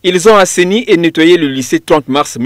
Ils ont assaini et nettoyé le lycée 30 mars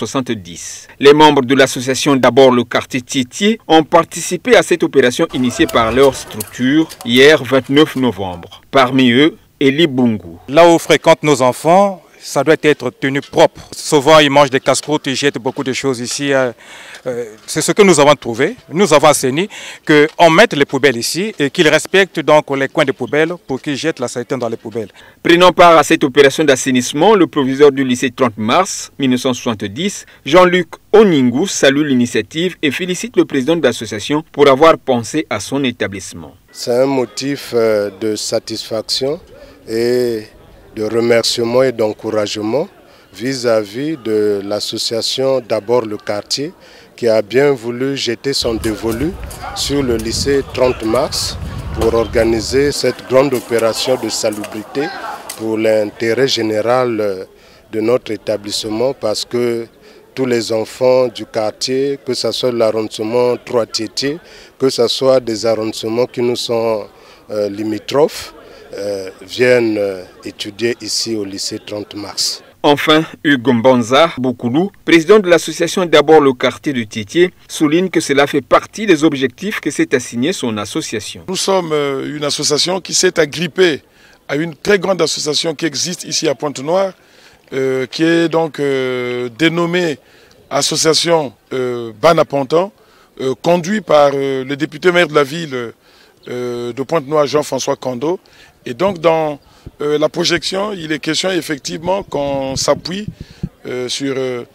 1970. Les membres de l'association D'abord le quartier Tiétié ont participé à cette opération initiée par leur structure hier 29 novembre. Parmi eux, Eli Bungu. Là où fréquentent nos enfants, ça doit être tenu propre. Souvent, ils mangent des casse-croûtes, ils jettent beaucoup de choses ici. C'est ce que nous avons trouvé. Nous avons assaini qu'on mette les poubelles ici et qu'ils respectent donc les coins de poubelles pour qu'ils jettent la saleté dans les poubelles. Prenant part à cette opération d'assainissement, le proviseur du lycée 30 mars 1970, Jean-Luc Oningu, salue l'initiative et félicite le président de l'association pour avoir pensé à son établissement. C'est un motif de satisfaction et de remerciement et d'encouragement vis-à-vis de l'association D'abord le quartier qui a bien voulu jeter son dévolu sur le lycée 30 mars pour organiser cette grande opération de salubrité pour l'intérêt général de notre établissement parce que tous les enfants du quartier, que ce soit l'arrondissement 3 Tiétié, que ce soit des arrondissements qui nous sont limitrophes, viennent étudier ici au lycée 30 mars. Enfin, Hugo Mbanza Boukoulou, président de l'association D'abord le quartier de Tiétié, souligne que cela fait partie des objectifs que s'est assigné son association. Nous sommes une association qui s'est agrippée à une très grande association qui existe ici à Pointe-Noire, qui est donc dénommée Association Banapontan, conduite par le député maire de la ville de Pointe-Noire, Jean-François Kando. Et donc dans la projection, il est question effectivement qu'on s'appuie sur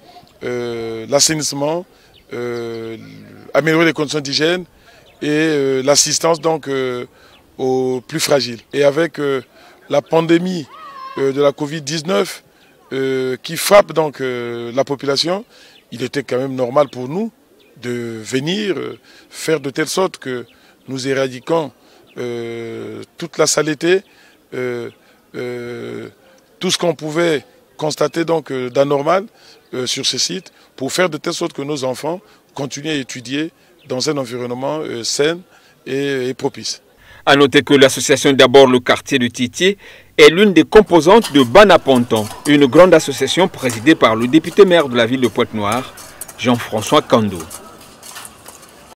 l'assainissement, améliorer les conditions d'hygiène et l'assistance donc aux plus fragiles. Et avec la pandémie de la Covid-19 qui frappe donc la population, il était quand même normal pour nous de venir faire de telle sorte que nous éradiquons toute la saleté, tout ce qu'on pouvait constater donc d'anormal sur ces sites pour faire de telle sorte que nos enfants continuent à étudier dans un environnement sain et propice. A noter que l'association D'abord le quartier de Tiétié est l'une des composantes de Banapontan, une grande association présidée par le député maire de la ville de Pointe-Noire, Jean-François Kando.